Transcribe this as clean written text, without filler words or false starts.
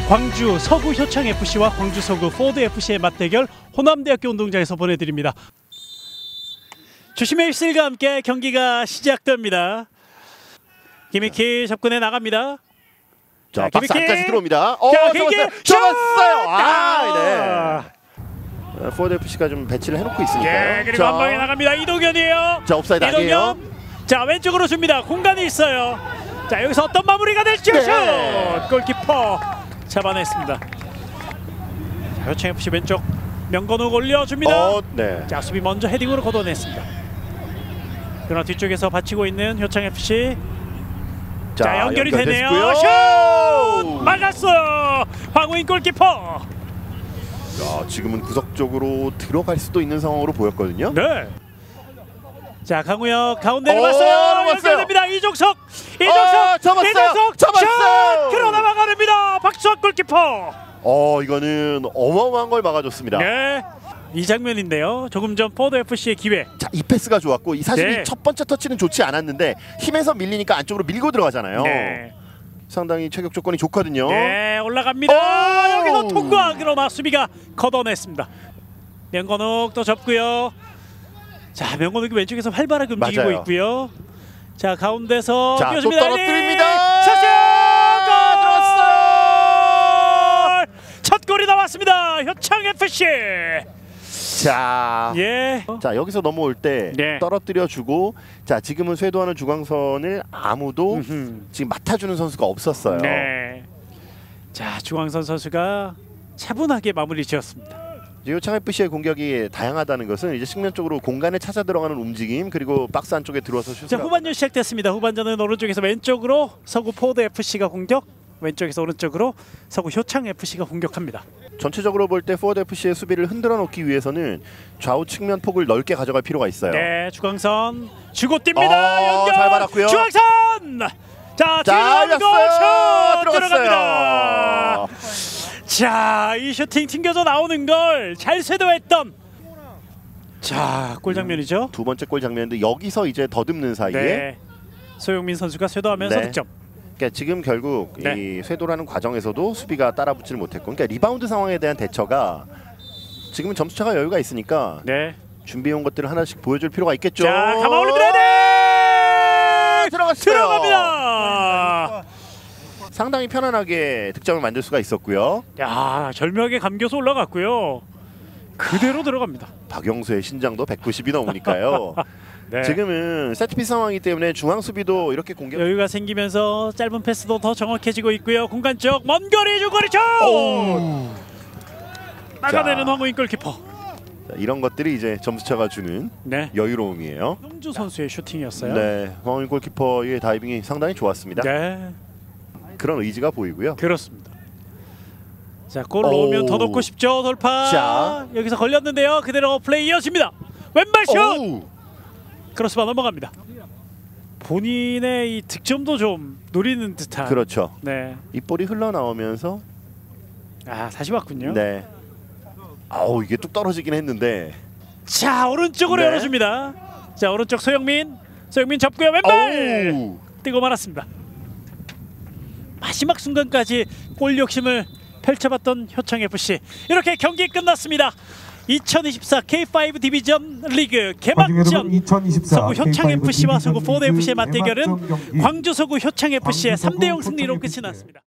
광주 서구 효창 FC와 광주 서구 포드 FC의 맞대결 호남대학교 운동장에서 보내드립니다. 주심의 휩쓸과 함께 경기가 시작됩니다. 김익희 접근해 나갑니다. 자, 박스 안까지 들어옵니다. 잡았어요. 네. 포드 FC가 좀 배치를 해놓고 있으니까요. 네, 그리고 한 방에 나갑니다. 이동현이에요. 자, 옵사이드 아니에요. 자, 왼쪽으로 줍니다. 공간이 있어요. 자, 여기서 어떤 마무리가 될지. 네. 골키퍼 잡아냈습니다. 자, 효창 FC 왼쪽 명건욱 올려줍니다. 네. 자, 수비 먼저 헤딩으로 걷어냈습니다. 그러나 뒤쪽에서 받치고 있는 효창 FC. 자, 연결이 되네요. 슛! 막았어요. 황우인 골키퍼. 자, 지금은 구석 쪽으로 들어갈 수도 있는 상황으로 보였거든요. 네. 자, 강우혁 가운데를 봤어요. 연결됩니다. 이종석. 잡았어요. 슛! 그러나 막아냅니다. 박수학 골키퍼. 이거는 어마어마한 걸 막아줬습니다. 네. 이 장면인데요. 조금 전 포드 FC의 기회. 자, 이 패스가 좋았고 사실 네. 이 첫 번째 터치는 좋지 않았는데 힘에서 밀리니까 안쪽으로 밀고 들어가잖아요. 네. 상당히 체격 조건이 좋거든요. 네, 올라갑니다. 여기서 통과. 그러나 수비가 걷어냈습니다. 명건욱 또 접고요. 자, 명건욱이 왼쪽에서 활발하게 움직이고 맞아요. 있고요. 자, 가운데서 자, 또 떨어뜨립니다. 샷! 들어왔어요. 첫 골이 나왔습니다. 효창 FC. 자, 예. 자, 여기서 넘어올 때 네. 떨어뜨려주고, 자, 지금은 쇄도하는 중앙선을 아무도 지금 맡아주는 선수가 없었어요. 네. 자, 중앙선 선수가 차분하게 마무리 지었습니다. 효창 FC의 공격이 다양하다는 것은 이제 측면 쪽으로 공간에 찾아 들어가는 움직임, 그리고 박스 안쪽에 들어와서 슛을. 자, 후반전 시작됐습니다. 후반전은 오른쪽에서 왼쪽으로 서구 포드 FC가 공격, 왼쪽에서 오른쪽으로 서구 효창 FC가 공격합니다. 전체적으로 볼 때 포드 FC의 수비를 흔들어 놓기 위해서는 좌우 측면 폭을 넓게 가져갈 필요가 있어요. 네, 중앙선 주고 뜁니다. 연결. 잘 받았고요. 중앙선. 자, 열렸어요. 들어갑니다. 자, 이 슈팅 튕겨져 나오는 걸 잘 쇄도했던. 자, 골 장면이죠. 두 번째 골 장면인데 여기서 이제 더듬는 사이에 네. 소영민 선수가 쇄도하면서 네. 득점. 그러니까 지금 결국 네. 이 쇄도라는 과정에서도 수비가 따라붙지를 못했고, 그러니까 리바운드 상황에 대한 대처가 지금은 점수차가 여유가 있으니까 네. 준비해온 것들을 하나씩 보여줄 필요가 있겠죠. 자, 감아 올립니다. 네! 들어갔어요. 들어갑니다. 상당히 편안하게 득점을 만들 수가 있었고요. 야, 절묘하게 감겨서 올라갔고요. 그대로 들어갑니다. 박영수의 신장도 190이 넘으니까요. 네. 지금은 세트피스 상황이기 때문에 중앙 수비도 이렇게 공격 여유가 생기면서 짧은 패스도 더 정확해지고 있고요. 공간 쪽 먼 거리 중거리죠. 막아내는 황우인 골키퍼. 자, 이런 것들이 이제 점수차가 주는 네. 여유로움이에요. 홍주 선수의 슈팅이었어요. 네, 황우인 골키퍼의 다이빙이 상당히 좋았습니다. 네. 그런 의지가 보이고요. 그렇습니다. 자, 골 넣으면 더 넣고 싶죠. 돌파. 자. 여기서 걸렸는데요. 그대로 플레이 이어집니다. 왼발 슛. 크로스바 넘어갑니다. 본인의 이 득점도 좀 노리는 듯한. 그렇죠. 네. 이 볼이 흘러나오면서 다시 왔군요. 네. 아우, 이게 뚝 떨어지긴 했는데. 자, 오른쪽으로 네. 열어줍니다. 자, 오른쪽 소영민 접고요. 왼발 뜨고 말았습니다. 마지막 순간까지 골 욕심을 펼쳐봤던 효창 FC. 이렇게 경기 끝났습니다. 2024 K5 디비전 리그 개막전 서구 효창 FC와 서구 포드 FC의 맞대결은 광주 서구 효창 FC의 3대0 승리로 끝이 났습니다.